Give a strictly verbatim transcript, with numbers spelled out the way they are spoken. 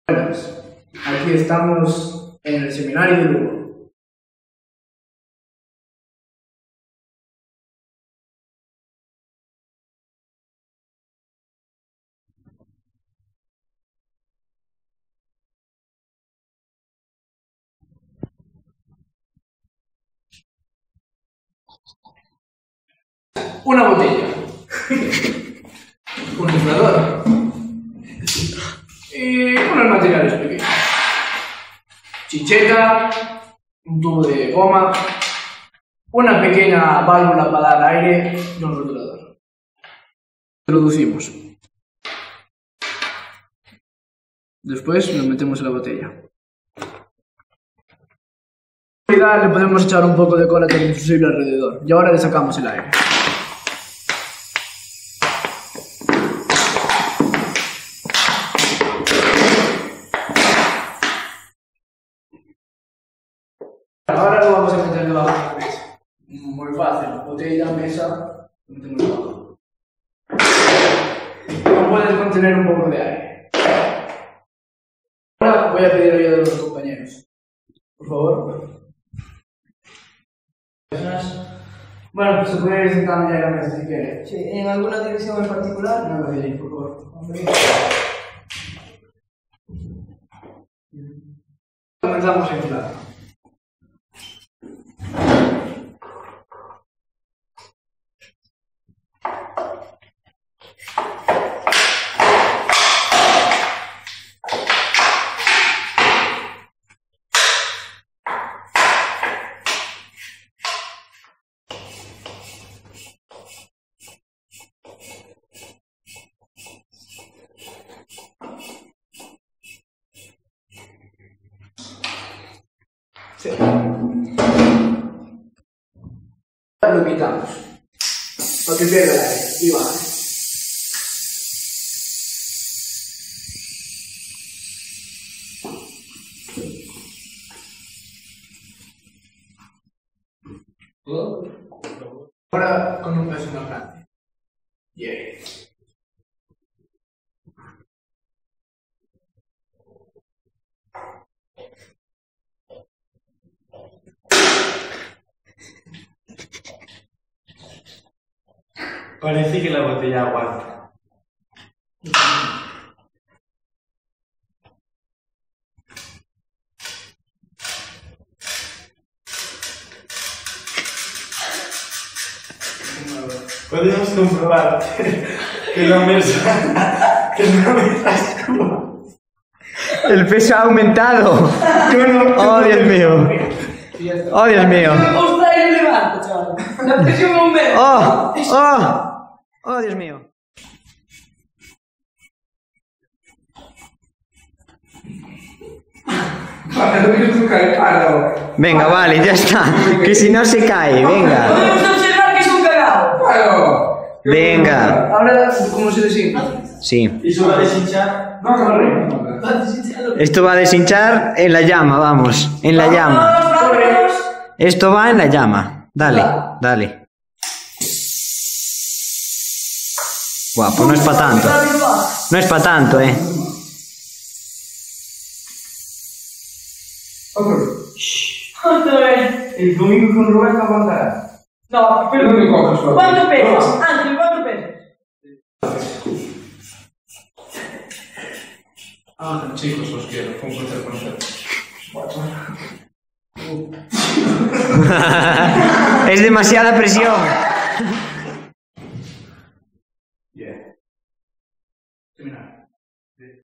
Buenas, aquí estamos en el seminario de Lugo. Una botella, un inflador y unos materiales pequeños. Chincheta, un tubo de goma, una pequeña válvula para dar aire y un rotulador. Introducimos. Después lo metemos en la botella. Le podemos echar un poco de cola termofusible alrededor y ahora le sacamos el aire. Ahora lo vamos a meter debajo de la mesa. Muy fácil, botella, mesa, lo metemos debajo. No puede contener un poco de aire. Ahora voy a pedir ayuda de los compañeros. Por favor. Bueno, pues se puede ir sentando ya en la mesa si quiere. Sí, ¿en alguna dirección en particular? No, no, sí, por favor. Comenzamos a inflar. Sí. Lo quitamos para que pierda el aire y baje. Ahora con un peso más grande. Yeah. Parece que la botella aguanta. Podemos comprobar que la mesa, que la mesa es como... El peso ha aumentado. Oh, Dios mío. Oh, Dios mío. Os trae el levanto, chaval. La presión aumenta. Oh, oh. Oh, Dios mío. Venga, vale, ya está. Que si no se cae, venga. Podemos observar que es un cagado. Venga. Ahora, ¿cómo se designa? Sí. ¿Y eso va a deshinchar? No, corre. Esto va a deshinchar en la llama, vamos. En la llama. Esto va en la llama. Dale, dale. Guapo, no es para tanto. No es para tanto, eh. ¿Cuánto es? El domingo con Roberto aguantará. No, pero... No me cojas, Roberto. ¿Cuánto pesas? Ángel, ¿cuánto pesas? Ah, chicos, os quiero. Fue un placer conoceros. Es demasiada presión. Yeah. Terminar.